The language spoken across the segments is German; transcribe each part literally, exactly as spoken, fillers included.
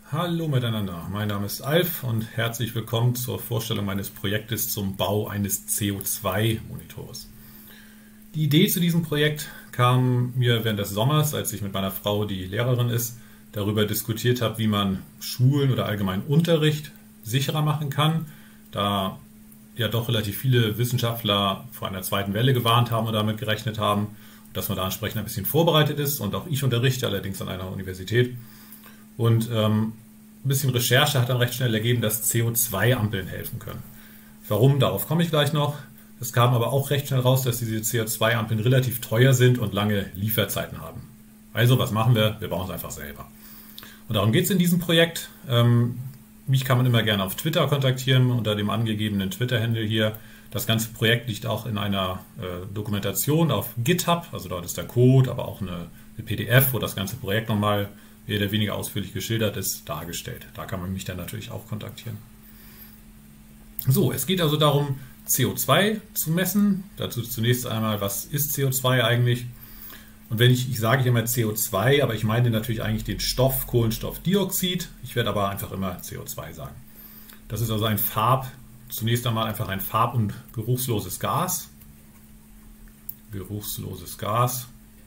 Hallo miteinander, mein Name ist Alf und herzlich willkommen zur Vorstellung meines Projektes zum Bau eines C O zwei Monitors. Die Idee zu diesem Projekt kam mir während des Sommers, als ich mit meiner Frau, die Lehrerin ist, darüber diskutiert habe, wie man Schulen oder allgemein Unterricht sicherer machen kann, da ja doch relativ viele Wissenschaftler vor einer zweiten Welle gewarnt haben und damit gerechnet haben, dass man da entsprechend ein bisschen vorbereitet ist. Und auch ich unterrichte allerdings an einer Universität. Und ähm, ein bisschen Recherche hat dann recht schnell ergeben, dass C O zwei Ampeln helfen können. Warum? Darauf komme ich gleich noch. Es kam aber auch recht schnell raus, dass diese C O zwei Ampeln relativ teuer sind und lange Lieferzeiten haben. Also, was machen wir? Wir bauen es einfach selber. Und darum geht es in diesem Projekt. Ähm, mich kann man immer gerne auf Twitter kontaktieren, unter dem angegebenen Twitter-Handle hier. Das ganze Projekt liegt auch in einer äh, Dokumentation auf GitHub. Also dort ist der Code, aber auch eine, eine P D F, wo das ganze Projekt nochmal mehr oder weniger ausführlich geschildert ist, dargestellt. Da kann man mich dann natürlich auch kontaktieren. So, es geht also darum, C O zwei zu messen. Dazu zunächst einmal, was ist C O zwei eigentlich? Und wenn ich, ich sage immer C O zwei, aber ich meine natürlich eigentlich den Stoff Kohlenstoffdioxid. Ich werde aber einfach immer C O zwei sagen. Das ist also ein Farb, zunächst einmal einfach ein farb- und geruchsloses Gas. Geruchsloses Gas.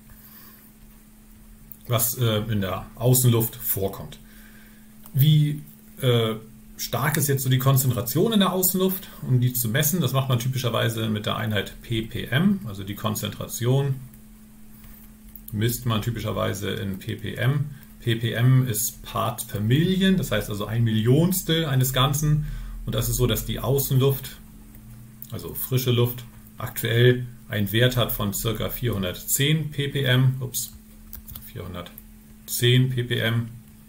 was äh, in der Außenluft vorkommt. Wie äh, stark ist jetzt so die Konzentration in der Außenluft, um die zu messen? Das macht man typischerweise mit der Einheit ppm, also die Konzentration misst man typischerweise in ppm. ppm ist Part per Million, das heißt also ein Millionstel eines Ganzen. Und das ist so, dass die Außenluft, also frische Luft, aktuell einen Wert hat von ca. vierhundertzehn ppm. Ups. vierhundertzehn ppm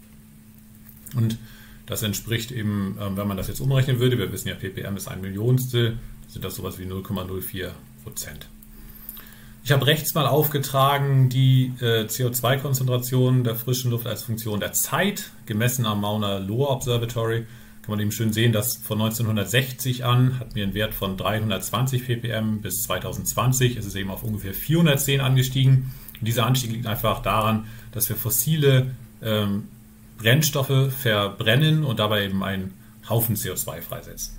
und das entspricht eben, wenn man das jetzt umrechnen würde, wir wissen ja, ppm ist ein Millionstel, sind das sowas wie null Komma null vier Prozent. Ich habe rechts mal aufgetragen die äh, C O zwei Konzentration der frischen Luft als Funktion der Zeit, gemessen am Mauna Loa Observatory. Kann man eben schön sehen, dass von neunzehnhundertsechzig an hatten wir einen Wert von dreihundertzwanzig ppm bis zweitausendzwanzig ist es eben auf ungefähr vierhundertzehn angestiegen. Und dieser Anstieg liegt einfach daran, dass wir fossile ähm, Brennstoffe verbrennen und dabei eben einen Haufen C O zwei freisetzen.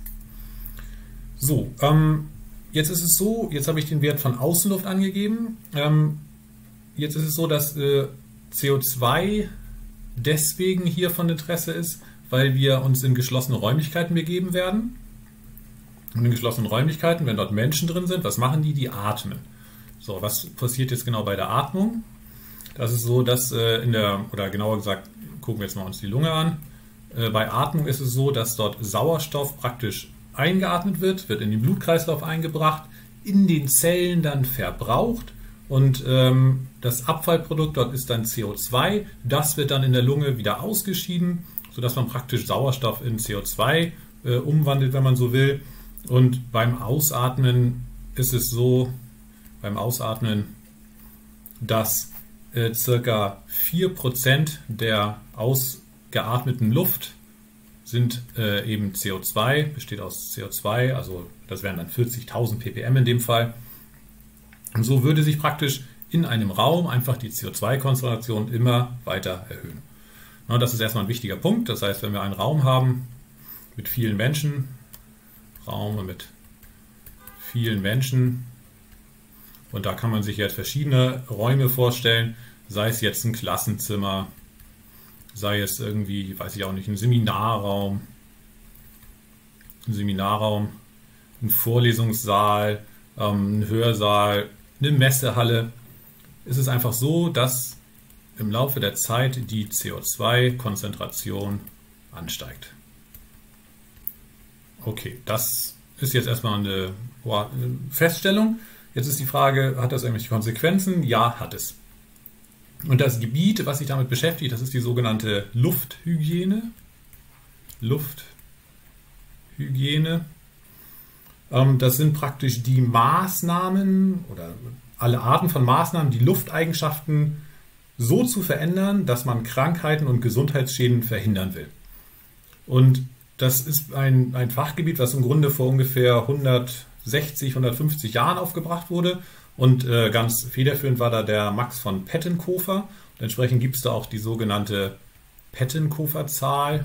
So, ähm, jetzt ist es so, jetzt habe ich den Wert von Außenluft angegeben. Ähm, jetzt ist es so, dass äh, C O zwei deswegen hier von Interesse ist, weil wir uns in geschlossene Räumlichkeiten begeben werden. Und in geschlossenen Räumlichkeiten, wenn dort Menschen drin sind, was machen die? Die atmen. So, was passiert jetzt genau bei der Atmung? Das ist so, dass äh, in der, oder genauer gesagt, gucken wir jetzt mal uns die Lunge an. Äh, bei Atmung ist es so, dass dort Sauerstoff praktisch eingeatmet wird, wird in den Blutkreislauf eingebracht, in den Zellen dann verbraucht und ähm, das Abfallprodukt dort ist dann C O zwei. Das wird dann in der Lunge wieder ausgeschieden, sodass man praktisch Sauerstoff in C O zwei äh, umwandelt, wenn man so will. Und beim Ausatmen ist es so, beim Ausatmen, dass äh, ca. vier Prozent der ausgeatmeten Luft sind äh, eben C O zwei, besteht aus C O zwei, also das wären dann vierzigtausend ppm in dem Fall. Und so würde sich praktisch in einem Raum einfach die C O zwei Konzentration immer weiter erhöhen. Na, das ist erstmal ein wichtiger Punkt, das heißt, wenn wir einen Raum haben mit vielen Menschen, Raum mit vielen Menschen, und da kann man sich jetzt verschiedene Räume vorstellen, sei es jetzt ein Klassenzimmer, sei es irgendwie, weiß ich auch nicht, ein Seminarraum, ein Seminarraum, ein Vorlesungssaal, ähm, ein Hörsaal, eine Messehalle. Es ist einfach so, dass im Laufe der Zeit die C O zwei Konzentration ansteigt. Okay, das ist jetzt erstmal eine Feststellung. Jetzt ist die Frage, hat das irgendwelche Konsequenzen? Ja, hat es. Und das Gebiet, was sich damit beschäftigt, das ist die sogenannte Lufthygiene. Lufthygiene. Das sind praktisch die Maßnahmen oder alle Arten von Maßnahmen, die Lufteigenschaften so zu verändern, dass man Krankheiten und Gesundheitsschäden verhindern will. Und das ist ein, ein Fachgebiet, was im Grunde vor ungefähr hundertsechzig, hundertfünfzig Jahren aufgebracht wurde. Und äh, ganz federführend war da der Max von Pettenkofer. Und entsprechend gibt es da auch die sogenannte Pettenkofer-Zahl,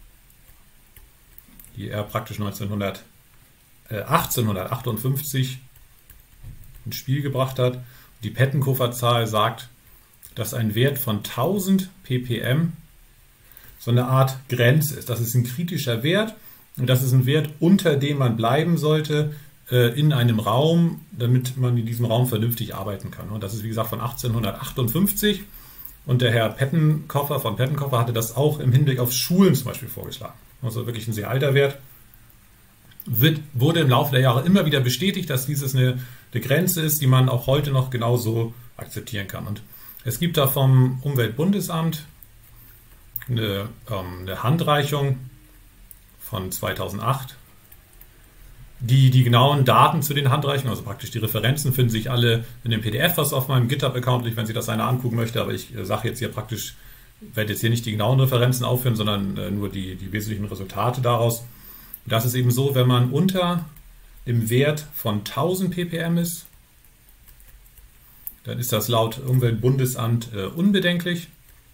die er praktisch neunzehnhundert, äh, achtzehnhundertachtundfünfzig ins Spiel gebracht hat. Die Pettenkofer-Zahl sagt, dass ein Wert von tausend ppm so eine Art Grenze ist. Das ist ein kritischer Wert und das ist ein Wert, unter dem man bleiben sollte äh, in einem Raum, damit man in diesem Raum vernünftig arbeiten kann. Und das ist, wie gesagt, von achtzehnhundertachtundfünfzig. Und der Herr Pettenkofer von Pettenkofer hatte das auch im Hinblick auf Schulen zum Beispiel vorgeschlagen. Also wirklich ein sehr alter Wert. Wird, wurde im Laufe der Jahre immer wieder bestätigt, dass dieses eine, eine Grenze ist, die man auch heute noch genauso akzeptieren kann. Und es gibt da vom Umweltbundesamt eine, ähm, eine Handreichung von zweitausendacht. Die, die genauen Daten zu den Handreichungen, also praktisch die Referenzen, finden sich alle in dem P D F, was auf meinem GitHub-Account liegt, wenn sich das einer angucken möchte. Aber ich sage jetzt hier praktisch, werde jetzt hier nicht die genauen Referenzen aufführen, sondern äh, nur die, die wesentlichen Resultate daraus. Das ist eben so, wenn man unter dem Wert von tausend ppm ist, dann ist das laut Umweltbundesamt äh, unbedenklich.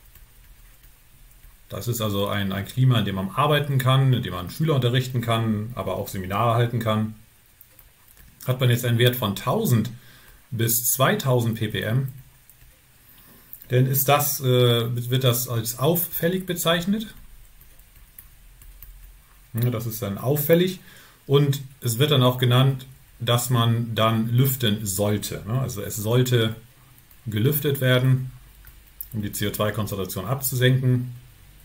Das ist also ein, ein Klima, in dem man arbeiten kann, in dem man Schüler unterrichten kann, aber auch Seminare halten kann. Hat man jetzt einen Wert von tausend bis zweitausend ppm, dann ist das, äh, wird das als auffällig bezeichnet. Das ist dann auffällig und es wird dann auch genannt, dass man dann lüften sollte. Also es sollte gelüftet werden, um die C O zwei Konzentration abzusenken.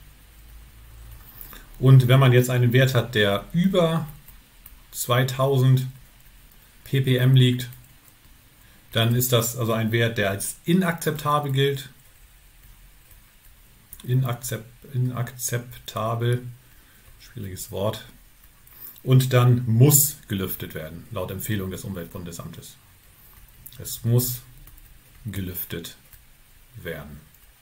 Und wenn man jetzt einen Wert hat, der über zweitausend ppm liegt, dann ist das also ein Wert, der als inakzeptabel gilt. Inakzept, inakzeptabel. Schwieriges Wort. Und dann muss gelüftet werden, laut Empfehlung des Umweltbundesamtes. Es muss gelüftet werden.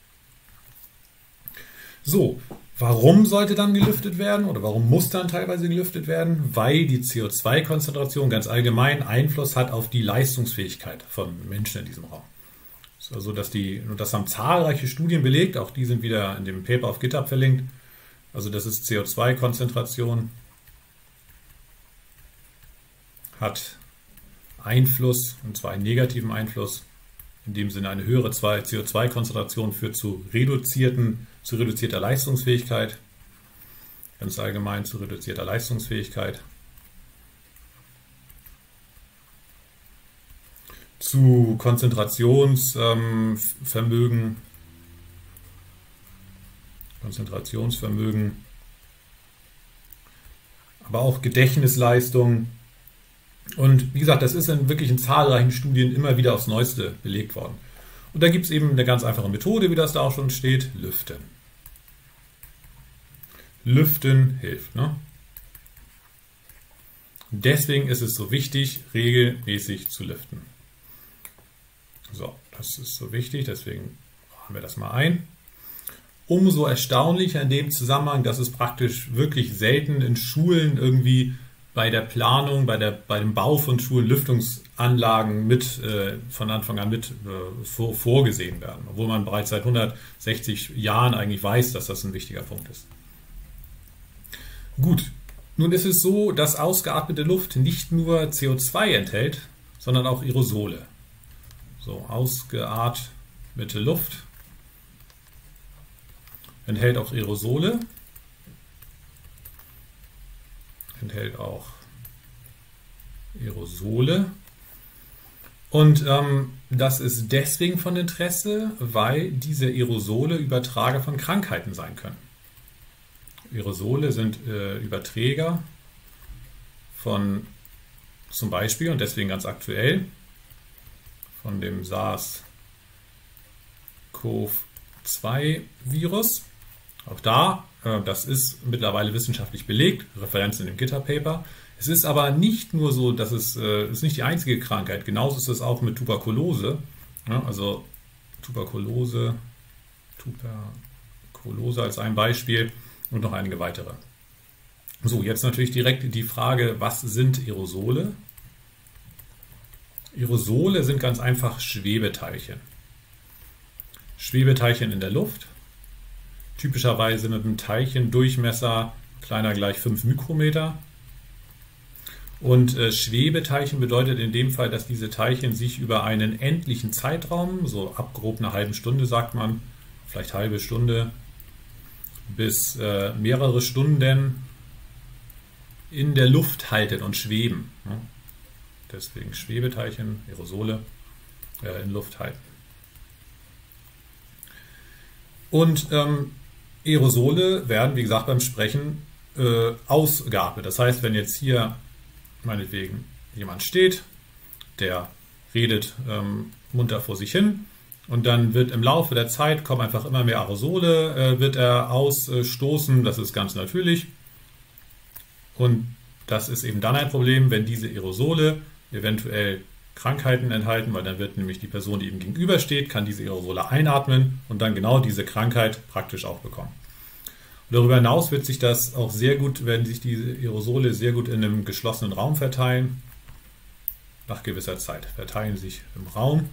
So, warum sollte dann gelüftet werden oder warum muss dann teilweise gelüftet werden? Weil die C O zwei Konzentration ganz allgemein Einfluss hat auf die Leistungsfähigkeit von Menschen in diesem Raum. Also, dass die, und das haben zahlreiche Studien belegt, auch die sind wieder in dem Paper auf GitHub verlinkt. Also das ist C O zwei Konzentration, hat Einfluss, und zwar einen negativen Einfluss, in dem Sinne eine höhere C O zwei Konzentration führt zu, reduzierten, zu reduzierter Leistungsfähigkeit, ganz allgemein zu reduzierter Leistungsfähigkeit, zu Konzentrationsvermögen, Konzentrationsvermögen, aber auch Gedächtnisleistung. Und wie gesagt, das ist in wirklich in zahlreichen Studien immer wieder aufs Neueste belegt worden. Und da gibt es eben eine ganz einfache Methode, wie das da auch schon steht, Lüften. Lüften hilft. Ne? Deswegen ist es so wichtig, regelmäßig zu lüften. So, das ist so wichtig, deswegen machen wir das mal ein. Umso erstaunlicher in dem Zusammenhang, dass es praktisch wirklich selten in Schulen irgendwie bei der Planung, bei, der, bei dem Bau von Schulen Lüftungsanlagen mit äh, von Anfang an mit äh, vor, vorgesehen werden, obwohl man bereits seit hundertsechzig Jahren eigentlich weiß, dass das ein wichtiger Punkt ist. Gut, nun ist es so, dass ausgeatmete Luft nicht nur C O zwei enthält, sondern auch Aerosole. So, ausgeatmete Luft enthält auch Aerosole, enthält auch Aerosole und ähm, das ist deswegen von Interesse, weil diese Aerosole Übertrager von Krankheiten sein können. Aerosole sind äh, Überträger von zum Beispiel, und deswegen ganz aktuell, von dem SARS CoV zwei Virus. Auch da, äh, das ist mittlerweile wissenschaftlich belegt, Referenz in dem GitHub-Paper. Es ist aber nicht nur so, dass es äh, ist nicht die einzige Krankheit. Genauso ist es auch mit Tuberkulose. Ja, also Tuberkulose, Tuberkulose als ein Beispiel und noch einige weitere. So, jetzt natürlich direkt die Frage, was sind Aerosole? Aerosole sind ganz einfach Schwebeteilchen. Schwebeteilchen in der Luft, typischerweise mit einem Teilchendurchmesser kleiner gleich fünf Mikrometer. Und äh, Schwebeteilchen bedeutet in dem Fall, dass diese Teilchen sich über einen endlichen Zeitraum, so ab grob einer halben Stunde sagt man, vielleicht halbe Stunde, bis äh, mehrere Stunden in der Luft halten und schweben. Ne? Deswegen Schwebeteilchen, Aerosole äh, in Luft halten. Und ähm, Aerosole werden, wie gesagt, beim Sprechen äh, ausgeatmet. Das heißt, wenn jetzt hier meinetwegen jemand steht, der redet ähm, munter vor sich hin und dann wird im Laufe der Zeit, kommen einfach immer mehr Aerosole, äh, wird er ausstoßen, das ist ganz natürlich. Und das ist eben dann ein Problem, wenn diese Aerosole eventuell Krankheiten enthalten, weil dann wird nämlich die Person, die ihm gegenübersteht, kann diese Aerosole einatmen und dann genau diese Krankheit praktisch auch bekommen. Und darüber hinaus wird sich das auch sehr gut, werden sich diese Aerosole sehr gut in einem geschlossenen Raum verteilen. Nach gewisser Zeit verteilen sich im Raum.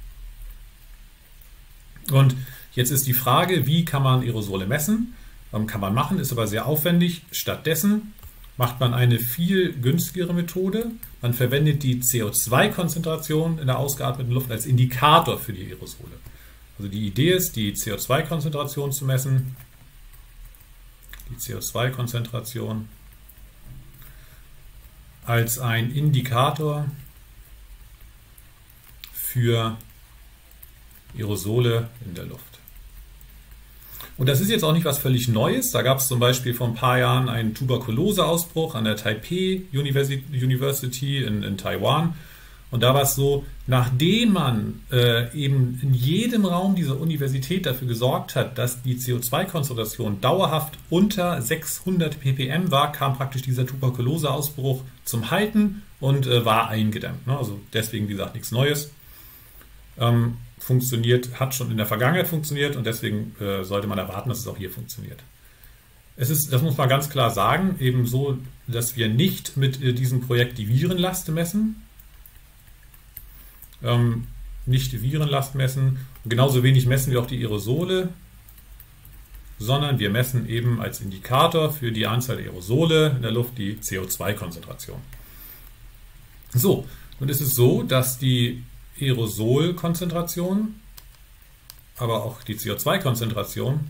Und jetzt ist die Frage, wie kann man Aerosole messen? Kann man machen, ist aber sehr aufwendig. Stattdessen macht man eine viel günstigere Methode. Man verwendet die C O zwei Konzentration in der ausgeatmeten Luft als Indikator für die Aerosole. Also die Idee ist, die C O zwei Konzentration zu messen. Die C O zwei Konzentration als ein Indikator für Aerosole in der Luft. Und das ist jetzt auch nicht was völlig Neues. Da gab es zum Beispiel vor ein paar Jahren einen Tuberkuloseausbruch an der Taipei University in, in Taiwan. Und da war es so, nachdem man äh, eben in jedem Raum dieser Universität dafür gesorgt hat, dass die C O zwei Konzentration dauerhaft unter sechshundert ppm war, kam praktisch dieser Tuberkuloseausbruch zum Halten und äh, war eingedämmt. Ne? Also deswegen, wie gesagt, nichts Neues. Ähm, funktioniert, hat schon in der Vergangenheit funktioniert und deswegen äh, sollte man erwarten, dass es auch hier funktioniert. Es ist, das muss man ganz klar sagen, eben so, dass wir nicht mit äh, diesem Projekt die Virenlast messen, ähm, nicht die Virenlast messen, und genauso wenig messen wir auch die Aerosole, sondern wir messen eben als Indikator für die Anzahl der Aerosole in der Luft die C O zwei Konzentration. So, nun ist es so, dass die Aerosolkonzentration, aber auch die C O zwei Konzentration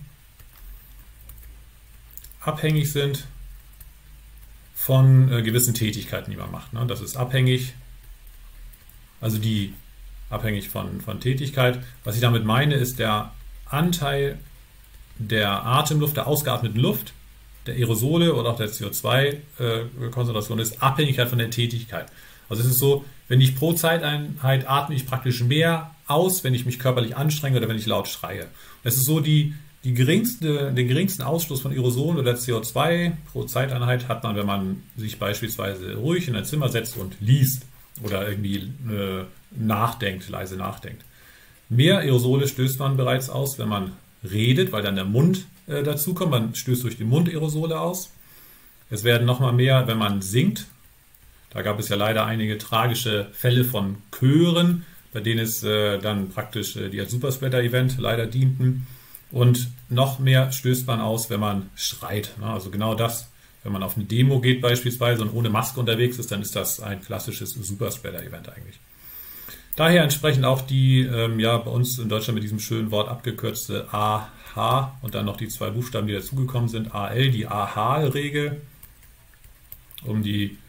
abhängig sind von äh, gewissen Tätigkeiten, die man macht. Ne? Das ist abhängig, also die abhängig von, von Tätigkeit. Was ich damit meine, ist der Anteil der Atemluft, der ausgeatmeten Luft, der Aerosole oder auch der C O zwei Konzentration ist abhängig von der Tätigkeit. Also es ist so, wenn ich pro Zeiteinheit atme ich praktisch mehr aus, wenn ich mich körperlich anstrenge oder wenn ich laut schreie. Es ist so, die, die geringste, den geringsten Ausstoß von Aerosolen oder C O zwei pro Zeiteinheit hat man, wenn man sich beispielsweise ruhig in ein Zimmer setzt und liest oder irgendwie äh, nachdenkt, leise nachdenkt. Mehr Aerosole stößt man bereits aus, wenn man redet, weil dann der Mund äh, dazukommt. Man stößt durch den Mund Aerosole aus. Es werden nochmal mehr, wenn man singt. Da gab es ja leider einige tragische Fälle von Chören, bei denen es äh, dann praktisch äh, die als Superspreader-Event leider dienten. Und noch mehr stößt man aus, wenn man schreit. Ne? Also genau das, wenn man auf eine Demo geht beispielsweise und ohne Maske unterwegs ist, dann ist das ein klassisches Superspreader-Event eigentlich. Daher entsprechend auch die, ähm, ja, bei uns in Deutschland mit diesem schönen Wort abgekürzte A H und dann noch die zwei Buchstaben, die dazugekommen sind, A L, die A H-Regel, um die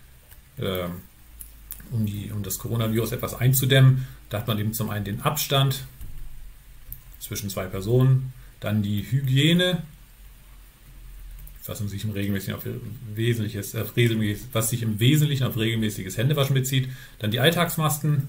Um, die, um das Coronavirus etwas einzudämmen. Da hat man eben zum einen den Abstand zwischen zwei Personen, dann die Hygiene, was sich im regelmäßigen auf wesentliches, auf regelmäßig, was sich im Wesentlichen auf regelmäßiges Händewaschen bezieht, dann die Alltagsmasken,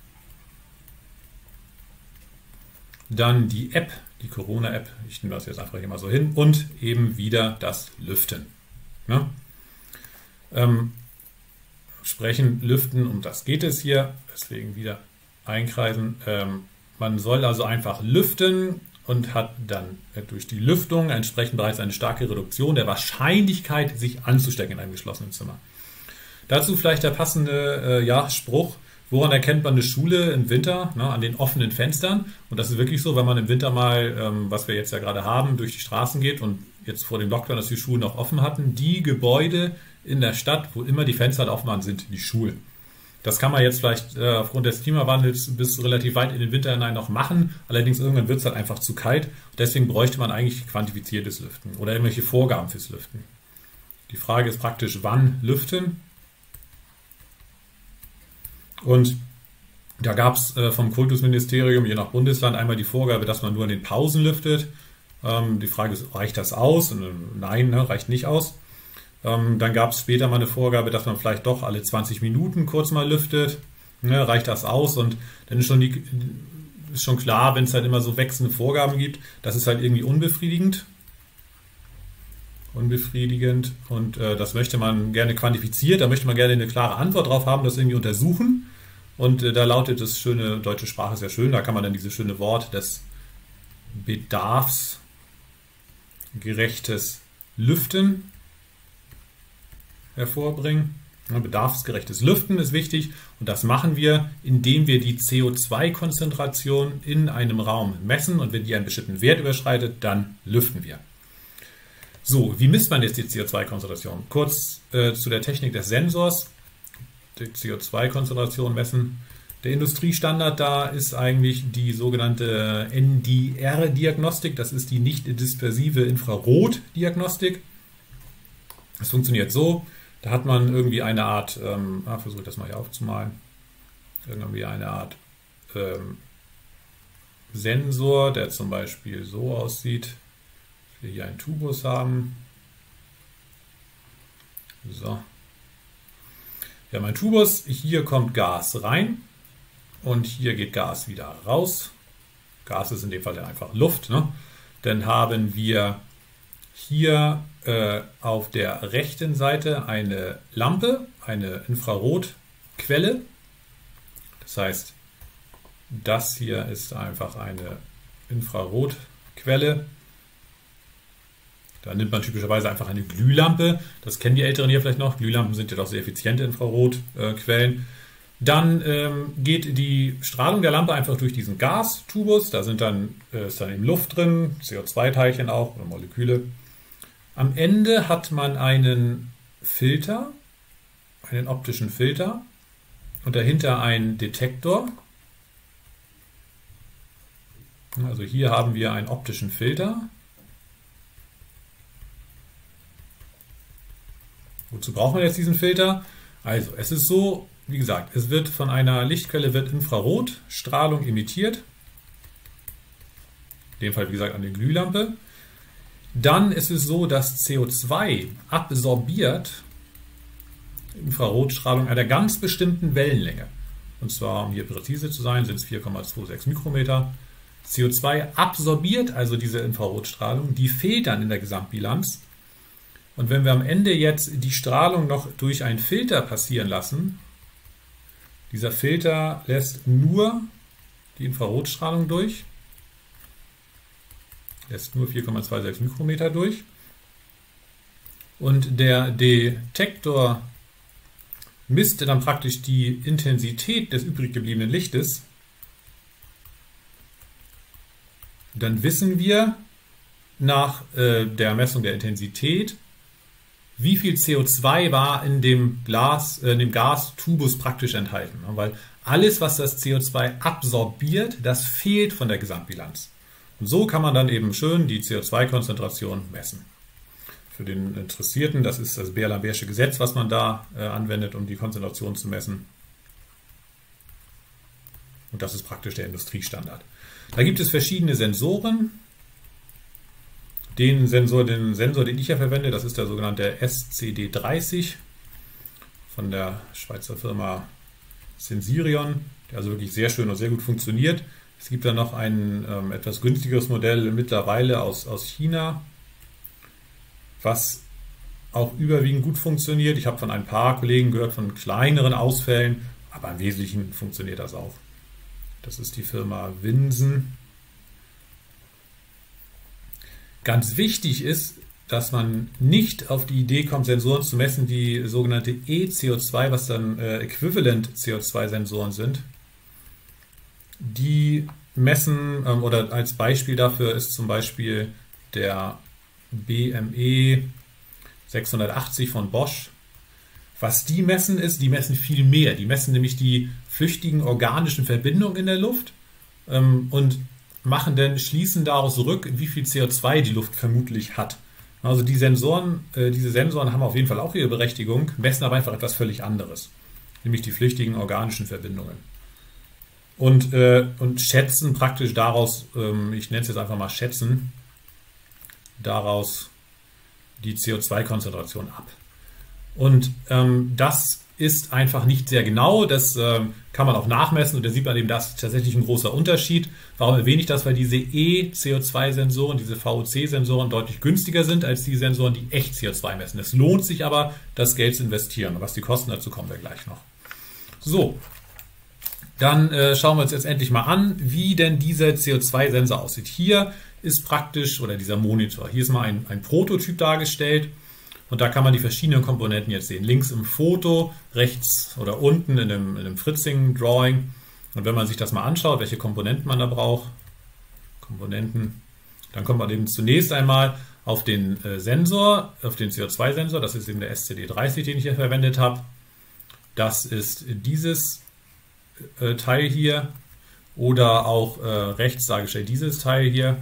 dann die App, die Corona-App, ich nehme das jetzt einfach hier mal so hin, und eben wieder das Lüften. Ja? Ähm, Sprechen, lüften, um das geht es hier, deswegen wieder einkreisen. Ähm, man soll also einfach lüften und hat dann durch die Lüftung entsprechend bereits eine starke Reduktion der Wahrscheinlichkeit, sich anzustecken in einem geschlossenen Zimmer. Dazu vielleicht der passende äh, ja, Spruch: Woran erkennt man eine Schule im Winter? Ne, an den offenen Fenstern. Und das ist wirklich so, wenn man im Winter mal, ähm, was wir jetzt ja gerade haben, durch die Straßen geht und jetzt vor dem Lockdown, dass die Schulen noch offen hatten, die Gebäude in der Stadt, wo immer die Fenster offen waren, sind die Schulen. Das kann man jetzt vielleicht äh, aufgrund des Klimawandels bis relativ weit in den Winter hinein noch machen. Allerdings irgendwann wird es halt einfach zu kalt. Deswegen bräuchte man eigentlich quantifiziertes Lüften oder irgendwelche Vorgaben fürs Lüften. Die Frage ist praktisch, wann lüften? Und da gab es äh, vom Kultusministerium je nach Bundesland einmal die Vorgabe, dass man nur in den Pausen lüftet. Ähm, die Frage ist, reicht das aus? Und, äh, nein, ne, reicht nicht aus. Ähm, dann gab es später mal eine Vorgabe, dass man vielleicht doch alle zwanzig Minuten kurz mal lüftet. Ne, reicht das aus? Und dann ist schon, die, ist schon klar, wenn es halt immer so wechselnde Vorgaben gibt, das ist halt irgendwie unbefriedigend. Unbefriedigend. Und äh, das möchte man gerne quantifiziert, da möchte man gerne eine klare Antwort drauf haben, das irgendwie untersuchen. Und äh, da lautet das schöne, deutsche Sprache ist ja schön, da kann man dann dieses schöne Wort des bedarfsgerechtes Lüften hervorbringen. Ja, bedarfsgerechtes Lüften ist wichtig und das machen wir, indem wir die C O zwei Konzentration in einem Raum messen und wenn die einen bestimmten Wert überschreitet, dann lüften wir. So, wie misst man jetzt die C O zwei Konzentration? Kurz äh, zu der Technik des Sensors. Die C O zwei Konzentration messen. Der Industriestandard da ist eigentlich die sogenannte N D R-Diagnostik. Das ist die nicht dispersive Infrarot-Diagnostik. Das funktioniert so. Da hat man irgendwie eine Art, ähm, ah, versuche ich das mal hier aufzumalen, irgendwie eine Art ähm, Sensor, der zum Beispiel so aussieht. Wir hier einen Tubus haben. So. Wir haben einen Tubus, hier kommt Gas rein und hier geht Gas wieder raus. Gas ist in dem Fall dann einfach Luft. Ne? Dann haben wir hier äh, auf der rechten Seite eine Lampe, eine Infrarotquelle. Das heißt, das hier ist einfach eine Infrarotquelle. Da nimmt man typischerweise einfach eine Glühlampe. Das kennen die Älteren hier vielleicht noch. Glühlampen sind ja doch sehr effiziente Infrarotquellen. Dann ähm, geht die Strahlung der Lampe einfach durch diesen Gastubus. Da sind dann, äh, ist dann eben Luft drin, C O zwei Teilchen auch oder Moleküle. Am Ende hat man einen Filter, einen optischen Filter und dahinter einen Detektor. Also hier haben wir einen optischen Filter. Wozu braucht man jetzt diesen Filter? Also es ist so, wie gesagt, es wird von einer Lichtquelle wird Infrarotstrahlung emittiert. In dem Fall, wie gesagt, an der Glühlampe. Dann ist es so, dass C O zwei absorbiert Infrarotstrahlung einer ganz bestimmten Wellenlänge. Und zwar, um hier präzise zu sein, sind es vier Komma sechsundzwanzig Mikrometer. C O zwei absorbiert also diese Infrarotstrahlung, die fehlt dann in der Gesamtbilanz. Und wenn wir am Ende jetzt die Strahlung noch durch einen Filter passieren lassen, dieser Filter lässt nur die Infrarotstrahlung durch, lässt nur vier Komma sechsundzwanzig Mikrometer durch. Und der Detektor misst dann praktisch die Intensität des übrig gebliebenen Lichtes. Dann wissen wir nach äh, der Messung der Intensität, wie viel C O zwei war in dem Glas, äh, in dem Gastubus praktisch enthalten. Weil alles, was das C O zwei absorbiert, das fehlt von der Gesamtbilanz. Und so kann man dann eben schön die C O zwei Konzentration messen. Für den Interessierten, das ist das Beer-Lambertsche Gesetz, was man da äh, anwendet, um die Konzentration zu messen. Und das ist praktisch der Industriestandard. Da gibt es verschiedene Sensoren. Den Sensor, den Sensor, den ich ja verwende, das ist der sogenannte S C D dreißig von der Schweizer Firma Sensirion, der also wirklich sehr schön und sehr gut funktioniert. Es gibt dann noch ein ähm, etwas günstigeres Modell mittlerweile aus, aus China, was auch überwiegend gut funktioniert. Ich habe von ein paar Kollegen gehört von kleineren Ausfällen, aber im Wesentlichen funktioniert das auch. Das ist die Firma Winsen. Ganz wichtig ist, dass man nicht auf die Idee kommt, Sensoren zu messen, die sogenannte E C O zwei, was dann äh, Equivalent C O zwei Sensoren sind. Die messen, ähm, oder als Beispiel dafür ist zum Beispiel der B M E sechshundertachtzig von Bosch. Was die messen ist, die messen viel mehr. Die messen nämlich die flüchtigen organischen Verbindungen in der Luft ähm, und machen dann, schließen daraus zurück, wie viel C O zwei die Luft vermutlich hat. Also die Sensoren, äh, diese Sensoren haben auf jeden Fall auch ihre Berechtigung, messen aber einfach etwas völlig anderes, nämlich die flüchtigen organischen Verbindungen. Und, äh, und schätzen praktisch daraus, ähm, ich nenne es jetzt einfach mal schätzen, daraus die C O zwei Konzentration ab. Und ähm, das ist einfach nicht sehr genau, das ähm, kann man auch nachmessen und da sieht man eben, das ist tatsächlich ein großer Unterschied. Warum erwähne ich das? Weil diese E C O zwei Sensoren, diese V O C Sensoren deutlich günstiger sind als die Sensoren, die echt C O zwei messen. Es lohnt sich aber, das Geld zu investieren. Was die kosten, dazu kommen wir gleich noch. So, dann äh, schauen wir uns jetzt endlich mal an, wie denn dieser C O zwei Sensor aussieht. Hier ist praktisch, oder dieser Monitor, hier ist mal ein, ein Prototyp dargestellt. Und da kann man die verschiedenen Komponenten jetzt sehen. Links im Foto, rechts oder unten in einem, in einem Fritzing-Drawing. Und wenn man sich das mal anschaut, welche Komponenten man da braucht, Komponenten, dann kommt man eben zunächst einmal auf den äh, Sensor, auf den C O zwei Sensor. Das ist eben der S C D dreißig, den ich hier verwendet habe. Das ist dieses äh, Teil hier. Oder auch äh, rechts dargestellt dieses Teil hier.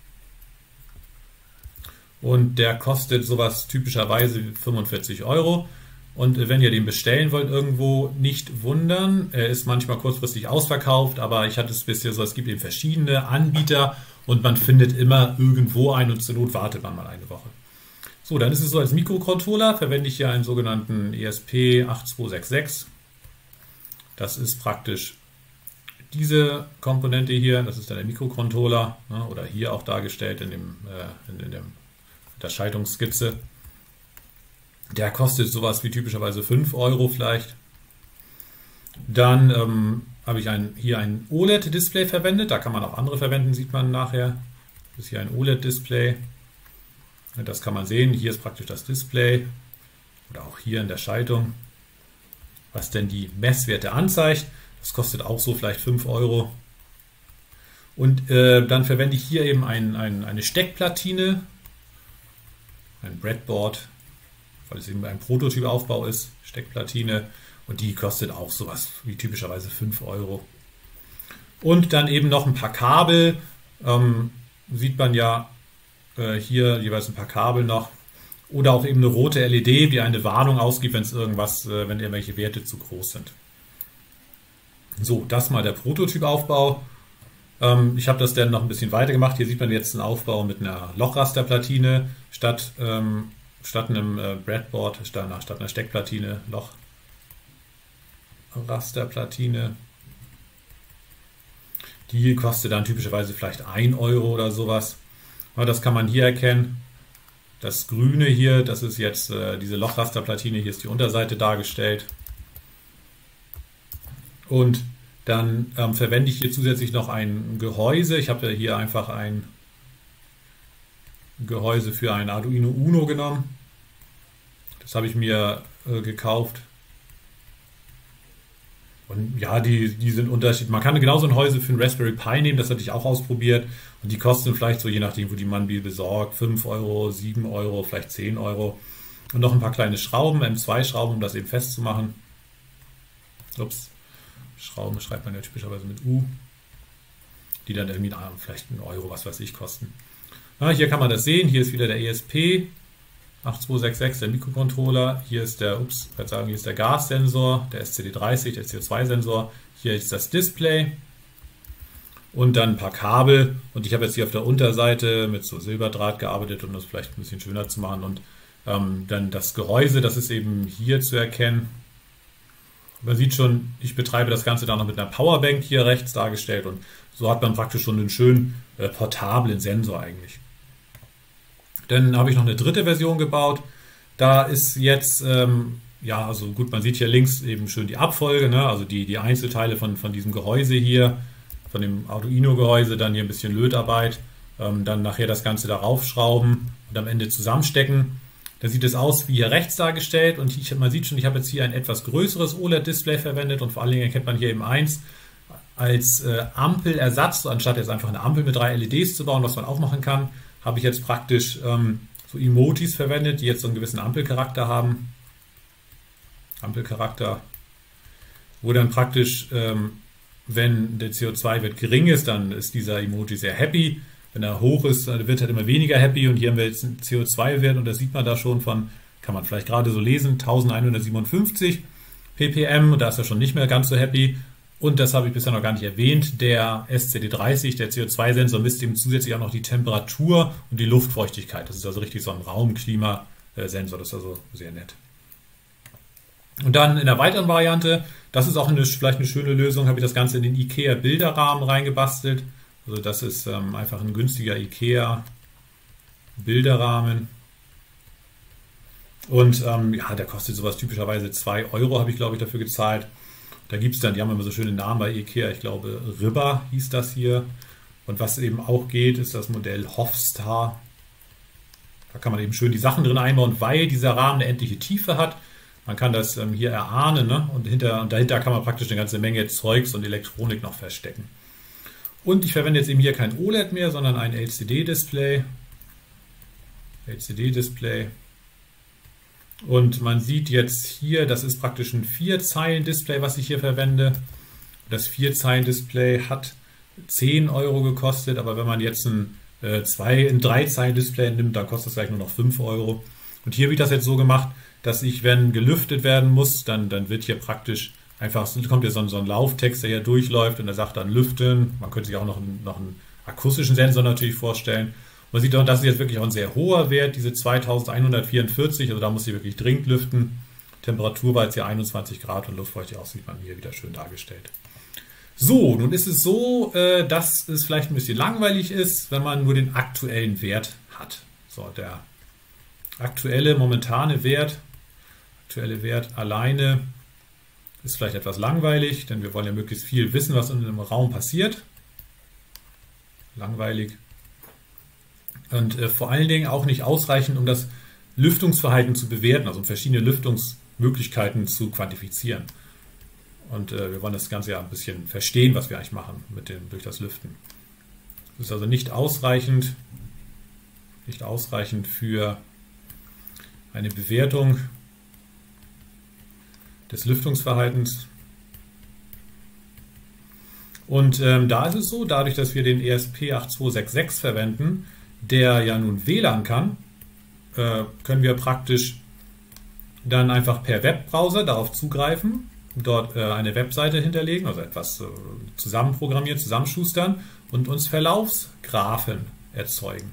Und der kostet sowas typischerweise fünfundvierzig Euro. Und wenn ihr den bestellen wollt irgendwo, nicht wundern. Er ist manchmal kurzfristig ausverkauft, aber ich hatte es bisher so, es gibt eben verschiedene Anbieter und man findet immer irgendwo einen und zur Not wartet man mal eine Woche. So, dann ist es so, als Mikrocontroller verwende ich hier einen sogenannten E S P acht zwei sechs sechs. Das ist praktisch diese Komponente hier, das ist dann der Mikrocontroller, ne, oder hier auch dargestellt in dem, äh, in, in dem der Schaltungsskizze. Der kostet sowas wie typischerweise fünf Euro vielleicht. Dann ähm, habe ich ein, hier ein O L E D-Display verwendet. Da kann man auch andere verwenden, sieht man nachher. Das ist hier ein O L E D-Display. Das kann man sehen. Hier ist praktisch das Display. Oder auch hier in der Schaltung. Was denn die Messwerte anzeigt. Das kostet auch so vielleicht fünf Euro. Und äh, dann verwende ich hier eben ein, ein, eine Steckplatine. Ein Breadboard, weil es eben ein Prototypaufbau ist, Steckplatine, und die kostet auch sowas wie typischerweise fünf Euro. Und dann eben noch ein paar Kabel, ähm, sieht man ja äh, hier jeweils ein paar Kabel noch, oder auch eben eine rote L E D, die eine Warnung ausgibt, wenn es irgendwas, äh, wenn irgendwelche Werte zu groß sind. So, das mal der Prototypaufbau. Ich habe das dann noch ein bisschen weiter gemacht. Hier sieht man jetzt einen Aufbau mit einer Lochrasterplatine statt, ähm, statt einem äh, Breadboard, statt, statt einer Steckplatine, Lochrasterplatine. Die kostet dann typischerweise vielleicht ein Euro oder sowas. Aber das kann man hier erkennen. Das Grüne hier, das ist jetzt äh, diese Lochrasterplatine, hier ist die Unterseite dargestellt. Und dann ähm, verwende ich hier zusätzlich noch ein Gehäuse. Ich habe ja hier einfach ein Gehäuse für ein Arduino Uno genommen. Das habe ich mir äh, gekauft. Und ja, die, die sind unterschiedlich. Man kann genauso ein Gehäuse für ein Raspberry Pi nehmen, das hatte ich auch ausprobiert. Und die kosten vielleicht so, je nachdem, wo die man die besorgt, fünf Euro, sieben Euro, vielleicht zehn Euro. Und noch ein paar kleine Schrauben, M zwei Schrauben, um das eben festzumachen. Ups. Schrauben schreibt man ja typischerweise mit U, die dann irgendwie vielleicht einen Euro, was weiß ich, kosten. Na, hier kann man das sehen, hier ist wieder der E S P acht zwei sechs sechs, der Mikrocontroller, hier ist der, ups, ich sagen, hier ist der Gassensor, der S C D dreißig, der C O zwei Sensor, hier ist das Display und dann ein paar Kabel und ich habe jetzt hier auf der Unterseite mit so Silberdraht gearbeitet, um das vielleicht ein bisschen schöner zu machen und ähm, dann das Gehäuse, das ist eben hier zu erkennen. Man sieht schon, ich betreibe das Ganze dann noch mit einer Powerbank hier rechts dargestellt und so hat man praktisch schon einen schönen äh, portablen Sensor eigentlich. Dann habe ich noch eine dritte Version gebaut. Da ist jetzt, ähm, ja, also gut, man sieht hier links eben schön die Abfolge, ne? Also die, die Einzelteile von, von diesem Gehäuse hier, von dem Arduino-Gehäuse, dann hier ein bisschen Lötarbeit ähm, dann nachher das Ganze darauf schrauben und am Ende zusammenstecken. Da sieht es aus wie hier rechts dargestellt und ich, man sieht schon, ich habe jetzt hier ein etwas größeres O L E D-Display verwendet und vor allen Dingen erkennt man hier eben eins als äh, Ampelersatz, so anstatt jetzt einfach eine Ampel mit drei L E Ds zu bauen, was man auch machen kann, habe ich jetzt praktisch ähm, so Emojis verwendet, die jetzt so einen gewissen Ampelcharakter haben. Ampelcharakter, wo dann praktisch, ähm, wenn der C O zwei Wert gering ist, dann ist dieser Emoji sehr happy. Wenn er hoch ist, dann wird er halt immer weniger happy und hier haben wir jetzt einen C O zwei Wert und das sieht man da schon von, kann man vielleicht gerade so lesen, elfhundertsiebenundfünfzig ppm und da ist er schon nicht mehr ganz so happy. Und das habe ich bisher noch gar nicht erwähnt, der S C D dreißig, der C O zwei Sensor, misst eben zusätzlich auch noch die Temperatur und die Luftfeuchtigkeit. Das ist also richtig so ein Raumklimasensor, das ist also sehr nett. Und dann in der weiteren Variante, das ist auch eine, vielleicht eine schöne Lösung, habe ich das Ganze in den IKEA Bilderrahmen reingebastelt. Also das ist ähm, einfach ein günstiger IKEA Bilderrahmen. Und ähm, ja, der kostet sowas typischerweise zwei Euro, habe ich glaube ich dafür gezahlt. Da gibt es dann, die haben immer so schöne Namen bei IKEA, ich glaube Ribber hieß das hier. Und was eben auch geht, ist das Modell Hofstar. Da kann man eben schön die Sachen drin einbauen, weil dieser Rahmen eine endliche Tiefe hat. Man kann das ähm, hier erahnen, ne? und, hinter, und dahinter kann man praktisch eine ganze Menge Zeugs und Elektronik noch verstecken. Und ich verwende jetzt eben hier kein O L E D mehr, sondern ein L C D-Display. L C D-Display. Und man sieht jetzt hier, das ist praktisch ein vier-Zeilen-Display, was ich hier verwende. Das vier-Zeilen-Display hat zehn Euro gekostet, aber wenn man jetzt ein, äh, zwei, ein drei-Zeilen-Display nimmt, dann kostet es gleich nur noch fünf Euro. Und hier habe ich das jetzt so gemacht, dass ich, wenn gelüftet werden muss, dann, dann wird hier praktisch einfach, kommt hier so ein, so ein Lauftext, der hier durchläuft und der sagt dann lüften. Man könnte sich auch noch einen, noch einen akustischen Sensor natürlich vorstellen. Man sieht auch, das ist jetzt wirklich auch ein sehr hoher Wert, diese zweitausendeinhundertvierundvierzig, also da muss sie wirklich dringend lüften. Temperatur war jetzt hier einundzwanzig Grad und Luftfeuchtigkeit auch, sieht man hier wieder schön dargestellt. So, nun ist es so, dass es vielleicht ein bisschen langweilig ist, wenn man nur den aktuellen Wert hat. So, der aktuelle, momentane Wert, aktuelle Wert alleine ist vielleicht etwas langweilig, denn wir wollen ja möglichst viel wissen, was in einem Raum passiert. Langweilig. Und äh, vor allen Dingen auch nicht ausreichend, um das Lüftungsverhalten zu bewerten, also um verschiedene Lüftungsmöglichkeiten zu quantifizieren. Und äh, wir wollen das Ganze ja ein bisschen verstehen, was wir eigentlich machen mit dem, durch das Lüften. Das ist also nicht ausreichend, nicht ausreichend für eine Bewertung des Lüftungsverhaltens. Und ähm, da ist es so, dadurch, dass wir den E S P acht zwei sechs sechs verwenden, der ja nun W L A N kann, äh, können wir praktisch dann einfach per Webbrowser darauf zugreifen, dort äh, eine Webseite hinterlegen, also etwas äh, zusammenprogrammieren, zusammenschustern und uns Verlaufsgraphen erzeugen.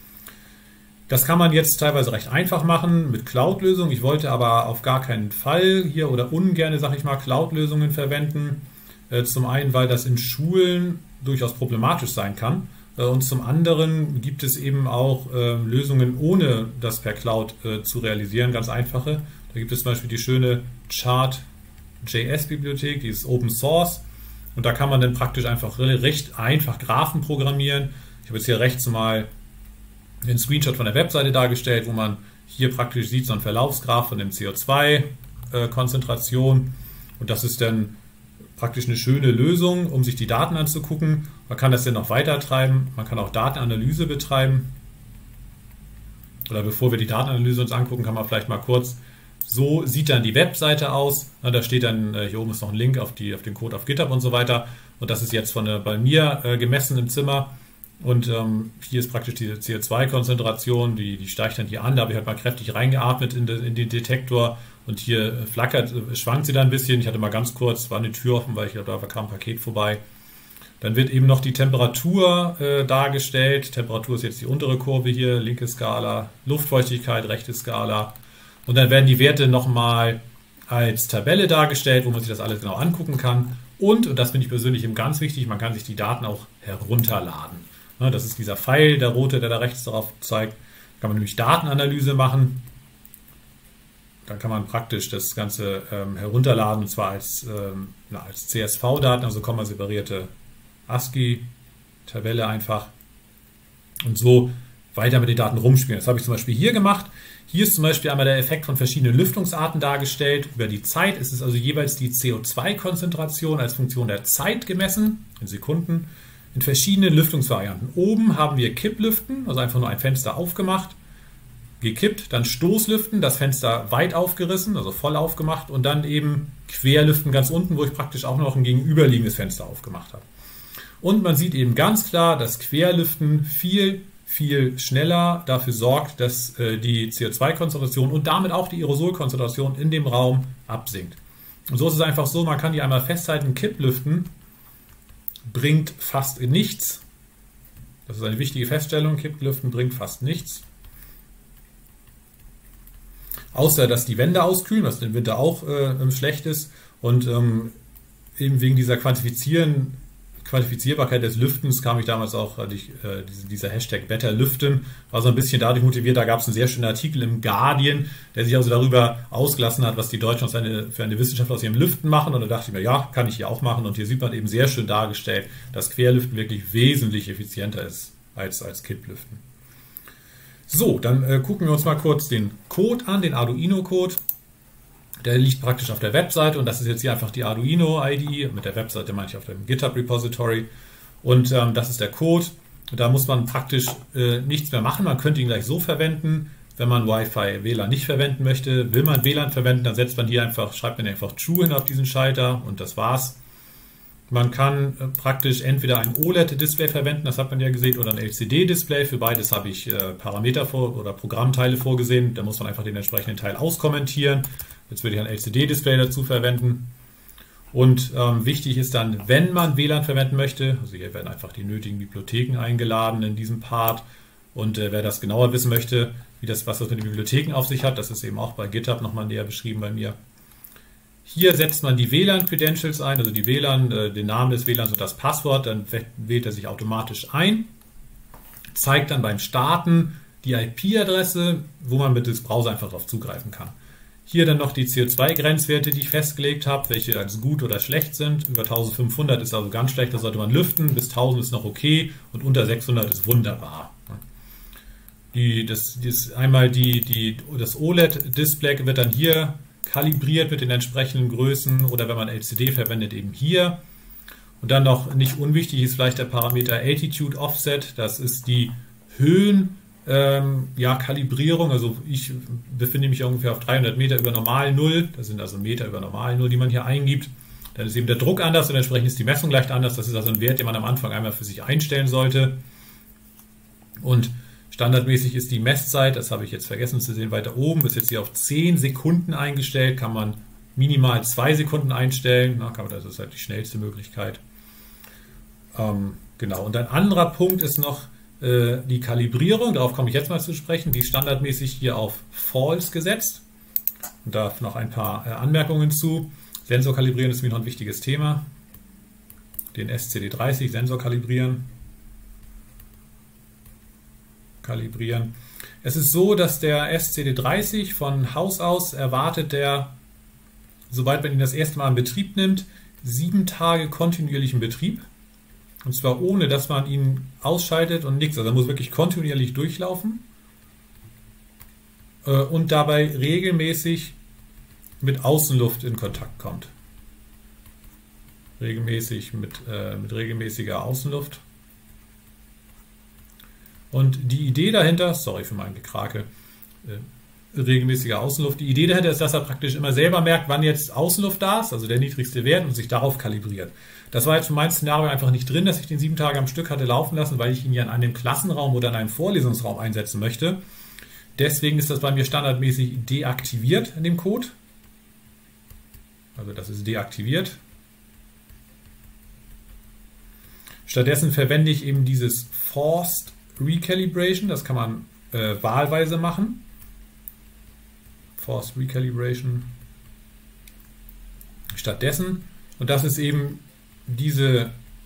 Das kann man jetzt teilweise recht einfach machen mit Cloud-Lösungen. Ich wollte aber auf gar keinen Fall hier oder ungerne, sag ich mal, Cloud-Lösungen verwenden. Äh, zum einen, weil das in Schulen durchaus problematisch sein kann. Äh, und zum anderen gibt es eben auch äh, Lösungen, ohne das per Cloud äh, zu realisieren, ganz einfache. Da gibt es zum Beispiel die schöne Chart.J S-Bibliothek, die ist Open Source. Und da kann man dann praktisch einfach recht einfach Graphen programmieren. Ich habe jetzt hier rechts mal einen Screenshot von der Webseite dargestellt, wo man hier praktisch sieht, so ein Verlaufsgraph von dem C O zwei Konzentration. Und das ist dann praktisch eine schöne Lösung, um sich die Daten anzugucken. Man kann das dann noch weiter treiben. Man kann auch Datenanalyse betreiben. Oder bevor wir die Datenanalyse uns angucken, kann man vielleicht mal kurz, so sieht dann die Webseite aus. Da steht dann, hier oben ist noch ein Link auf, die, auf den Code auf GitHub und so weiter. Und das ist jetzt von der, bei mir gemessen im Zimmer. Und ähm, hier ist praktisch diese C O zwei Konzentration, die, die steigt dann hier an. Da habe ich halt mal kräftig reingeatmet in, de, in den Detektor und hier flackert, schwankt sie dann ein bisschen. Ich hatte mal ganz kurz, war eine Tür offen, weil ich da kam ein Paket vorbei. Dann wird eben noch die Temperatur äh, dargestellt. Temperatur ist jetzt die untere Kurve hier, linke Skala, Luftfeuchtigkeit, rechte Skala. Und dann werden die Werte nochmal als Tabelle dargestellt, wo man sich das alles genau angucken kann. Und, und das finde ich persönlich eben ganz wichtig, man kann sich die Daten auch herunterladen. Das ist dieser Pfeil, der rote, der da rechts darauf zeigt. Da kann man nämlich Datenanalyse machen. Dann kann man praktisch das Ganze ähm, herunterladen, und zwar als, ähm, na, als C S V-Daten, also komma separierte ASCII-Tabelle einfach. und so weiter mit den Daten rumspielen. Das habe ich zum Beispiel hier gemacht. Hier ist zum Beispiel einmal der Effekt von verschiedenen Lüftungsarten dargestellt. Über die Zeit ist es also jeweils die C O zwei Konzentration als Funktion der Zeit gemessen, in Sekunden, in verschiedenen Lüftungsvarianten. Oben haben wir Kipplüften, also einfach nur ein Fenster aufgemacht, gekippt, dann Stoßlüften, das Fenster weit aufgerissen, also voll aufgemacht und dann eben Querlüften ganz unten, wo ich praktisch auch noch ein gegenüberliegendes Fenster aufgemacht habe. Und man sieht eben ganz klar, dass Querlüften viel viel schneller dafür sorgt, dass äh, die C O zwei Konzentration und damit auch die Aerosolkonzentration in dem Raum absinkt. Und so ist es einfach so, man kann die einmal festhalten, Kipplüften bringt fast nichts. Das ist eine wichtige Feststellung, Kipplüften bringt fast nichts. Außer, dass die Wände auskühlen, was im Winter auch äh, schlecht ist. Und ähm, eben wegen dieser Quantifizieren Quantifizierbarkeit des Lüftens kam ich damals auch, also ich, äh, dieser Hashtag Better Lüften war so ein bisschen dadurch motiviert, da gab es einen sehr schönen Artikel im Guardian, der sich also darüber ausgelassen hat, was die Deutschen aus eine, für eine Wissenschaft aus ihrem Lüften machen, und da dachte ich mir, ja, kann ich hier auch machen, und hier sieht man eben sehr schön dargestellt, dass Querlüften wirklich wesentlich effizienter ist als, als Kipplüften. So, dann äh, gucken wir uns mal kurz den Code an, den Arduino-Code. Der liegt praktisch auf der Webseite, und das ist jetzt hier einfach die Arduino-I D E. Mit der Webseite meine ich auf dem GitHub-Repository. Und ähm, das ist der Code. Da muss man praktisch äh, nichts mehr machen. Man könnte ihn gleich so verwenden, wenn man Wi-Fi W L A N nicht verwenden möchte. Will man W L A N verwenden, dann setzt man hier einfach, schreibt man einfach True hin auf diesen Schalter, und das war's. Man kann äh, praktisch entweder ein O L E D-Display verwenden, das hat man ja gesehen, oder ein L C D-Display. Für beides habe ich äh, Parameter vor oder Programmteile vorgesehen. Da muss man einfach den entsprechenden Teil auskommentieren. Jetzt würde ich ein L C D-Display dazu verwenden. Und ähm, wichtig ist dann, wenn man W L A N verwenden möchte, also hier werden einfach die nötigen Bibliotheken eingeladen in diesem Part. Und äh, wer das genauer wissen möchte, wie das, was das mit den Bibliotheken auf sich hat, das ist eben auch bei GitHub nochmal näher beschrieben bei mir. Hier setzt man die W L A N-Credentials ein, also die W L A N, äh, den Namen des W L A Ns und das Passwort, dann wählt er sich automatisch ein, zeigt dann beim Starten die I P-Adresse, wo man mit dem Browser einfach darauf zugreifen kann. Hier dann noch die C O zwei Grenzwerte, die ich festgelegt habe, welche als gut oder schlecht sind. Über eintausendfünfhundert ist also ganz schlecht, da sollte man lüften. Bis tausend ist noch okay und unter sechshundert ist wunderbar. Die, das, das, einmal die, die, das O L E D-Display wird dann hier kalibriert mit den entsprechenden Größen, oder wenn man L C D verwendet, eben hier. Und dann noch nicht unwichtig ist vielleicht der Parameter Altitude Offset. Das ist die Höhen Ähm, ja, Kalibrierung, also ich befinde mich ungefähr auf dreihundert Meter über Normal Null, das sind also Meter über Normal Null, die man hier eingibt. Dann ist eben der Druck anders und entsprechend ist die Messung leicht anders. Das ist also ein Wert, den man am Anfang einmal für sich einstellen sollte. Und standardmäßig ist die Messzeit, das habe ich jetzt vergessen zu sehen, weiter oben, ist jetzt hier auf zehn Sekunden eingestellt, kann man minimal zwei Sekunden einstellen, na, kann man, das ist halt die schnellste Möglichkeit. Ähm, genau, und ein anderer Punkt ist noch die Kalibrierung, darauf komme ich jetzt mal zu sprechen, die ist standardmäßig hier auf False gesetzt. Und da noch ein paar Anmerkungen zu. Sensor kalibrieren ist mir noch ein wichtiges Thema. Den S C D dreißig Sensor kalibrieren. Kalibrieren. Es ist so, dass der S C D dreißig von Haus aus erwartet, der, sobald man ihn das erste Mal in Betrieb nimmt, sieben Tage kontinuierlichen Betrieb. Und zwar ohne, dass man ihn ausschaltet und nichts. Also er muss wirklich kontinuierlich durchlaufen äh, und dabei regelmäßig mit Außenluft in Kontakt kommt. Regelmäßig mit, äh, mit regelmäßiger Außenluft. Und die Idee dahinter, sorry für mein Gekrake, äh, regelmäßiger Außenluft, die Idee dahinter ist, dass er praktisch immer selber merkt, wann jetzt Außenluft da ist, also der niedrigste Wert, und sich darauf kalibriert. Das war jetzt für mein Szenario einfach nicht drin, dass ich den sieben Tage am Stück hatte laufen lassen, weil ich ihn ja in einem Klassenraum oder in einem Vorlesungsraum einsetzen möchte. Deswegen ist das bei mir standardmäßig deaktiviert in dem Code. Also das ist deaktiviert. Stattdessen verwende ich eben dieses Forced Recalibration. Das kann man äh, wahlweise machen. Forced Recalibration. Stattdessen, und das ist eben diese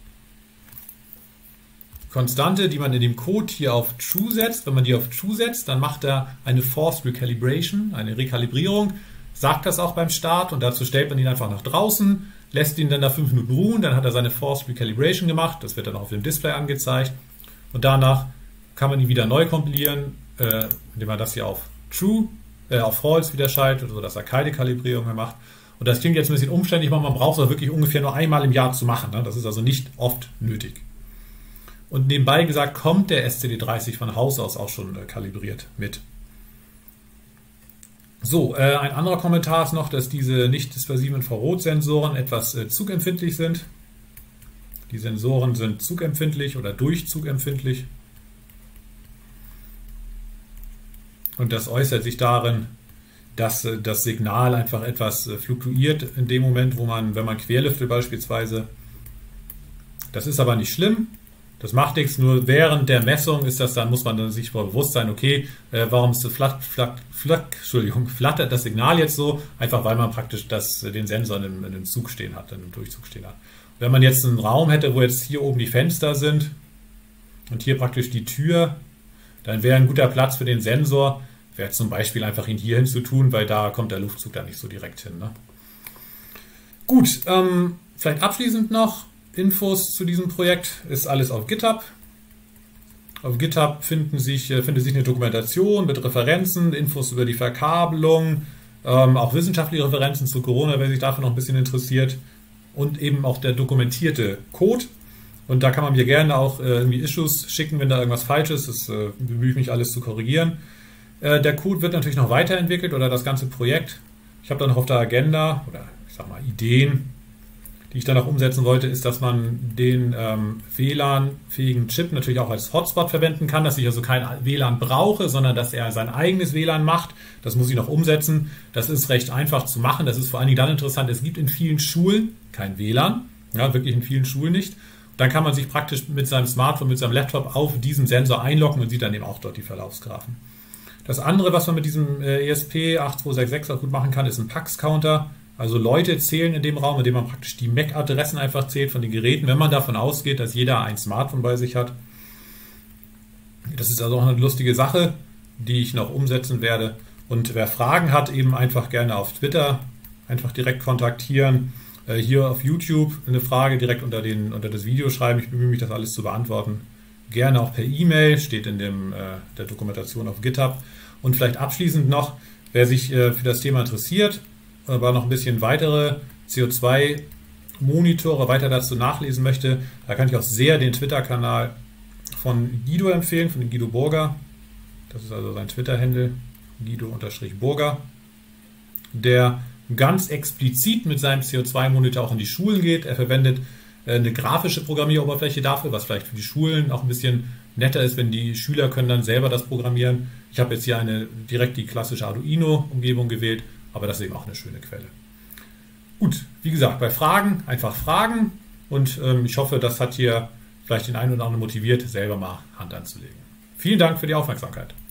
Konstante, die man in dem Code hier auf True setzt. Wenn man die auf True setzt, dann macht er eine Forced Recalibration, eine Rekalibrierung, sagt das auch beim Start, und dazu stellt man ihn einfach nach draußen, lässt ihn dann da fünf Minuten ruhen, dann hat er seine Forced Recalibration gemacht, das wird dann auch auf dem Display angezeigt, und danach kann man ihn wieder neu kompilieren, äh, indem man das hier auf True, äh, auf False wieder schaltet, sodass er keine Kalibrierung mehr macht. Und das klingt jetzt ein bisschen umständlich, aber man braucht es auch wirklich ungefähr nur einmal im Jahr zu machen. Ne? Das ist also nicht oft nötig. Und nebenbei gesagt, kommt der S C D dreißig von Haus aus auch schon äh, kalibriert mit. So, äh, ein anderer Kommentar ist noch, dass diese nicht dispersiven Infrarotsensoren etwas äh, zugempfindlich sind. Die Sensoren sind zugempfindlich oder durchzugempfindlich. Und das äußert sich darin, dass äh, das Signal einfach etwas äh, fluktuiert in dem Moment, wo man, wenn man querlüftet beispielsweise. Das ist aber nicht schlimm. Das macht nichts, nur während der Messung ist das, dann muss man dann sich bewusst sein, okay, äh, warum ist das flat, flat, flat, Entschuldigung, flattert das Signal jetzt so? Einfach weil man praktisch das, den Sensor in einem, in einem Zug stehen hat, in einem Durchzug stehen hat. Wenn man jetzt einen Raum hätte, wo jetzt hier oben die Fenster sind und hier praktisch die Tür, dann wäre ein guter Platz für den Sensor, wäre zum Beispiel einfach ihn hier hin zu tun, weil da kommt der Luftzug dann nicht so direkt hin. Ne? Gut, ähm, vielleicht abschließend noch Infos zu diesem Projekt, ist alles auf GitHub. Auf GitHub finden sich, findet sich eine Dokumentation mit Referenzen, Infos über die Verkabelung, ähm, auch wissenschaftliche Referenzen zu Corona, wer sich dafür noch ein bisschen interessiert, und eben auch der dokumentierte Code. Und da kann man mir gerne auch äh, irgendwie Issues schicken, wenn da irgendwas falsch ist. Das äh, bemühe ich mich, alles zu korrigieren. Äh, der Code wird natürlich noch weiterentwickelt oder das ganze Projekt. Ich habe da noch auf der Agenda oder ich sag mal Ideen, die ich dann auch umsetzen wollte, ist, dass man den ähm, W L A N-fähigen Chip natürlich auch als Hotspot verwenden kann, dass ich also kein W L A N brauche, sondern dass er sein eigenes W L A N macht. Das muss ich noch umsetzen. Das ist recht einfach zu machen. Das ist vor allen Dingen dann interessant. Es gibt in vielen Schulen kein W L A N, ja, wirklich in vielen Schulen nicht. Dann kann man sich praktisch mit seinem Smartphone, mit seinem Laptop auf diesen Sensor einloggen und sieht dann eben auch dort die Verlaufsgrafen. Das andere, was man mit diesem E S P acht zwei sechs sechs auch gut machen kann, ist ein Pax-Counter. Also Leute zählen in dem Raum, in dem man praktisch die M A C-Adressen einfach zählt von den Geräten, wenn man davon ausgeht, dass jeder ein Smartphone bei sich hat. Das ist also auch eine lustige Sache, die ich noch umsetzen werde. Und wer Fragen hat, eben einfach gerne auf Twitter einfach direkt kontaktieren. Hier auf YouTube eine Frage direkt unter, den, unter das Video schreiben. Ich bemühe mich, das alles zu beantworten. Gerne auch per E-Mail, steht in dem, äh, der Dokumentation auf GitHub. Und vielleicht abschließend noch, wer sich äh, für das Thema interessiert, aber noch ein bisschen weitere C O zwei Monitore weiter dazu nachlesen möchte, da kann ich auch sehr den Twitter-Kanal von Guido empfehlen, von Guido Burger. Das ist also sein Twitter-Handle, Guido-Burger, der ganz explizit mit seinem C O zwei Monitor auch in die Schulen geht. Er verwendet eine grafische Programmieroberfläche dafür, was vielleicht für die Schulen auch ein bisschen netter ist, wenn die Schüler können dann selber das programmieren. Ich habe jetzt hier eine direkt die klassische Arduino-Umgebung gewählt, aber das ist eben auch eine schöne Quelle. Gut, wie gesagt, bei Fragen einfach fragen und ähm, ich hoffe, das hat hier vielleicht den einen oder anderen motiviert, selber mal Hand anzulegen. Vielen Dank für die Aufmerksamkeit.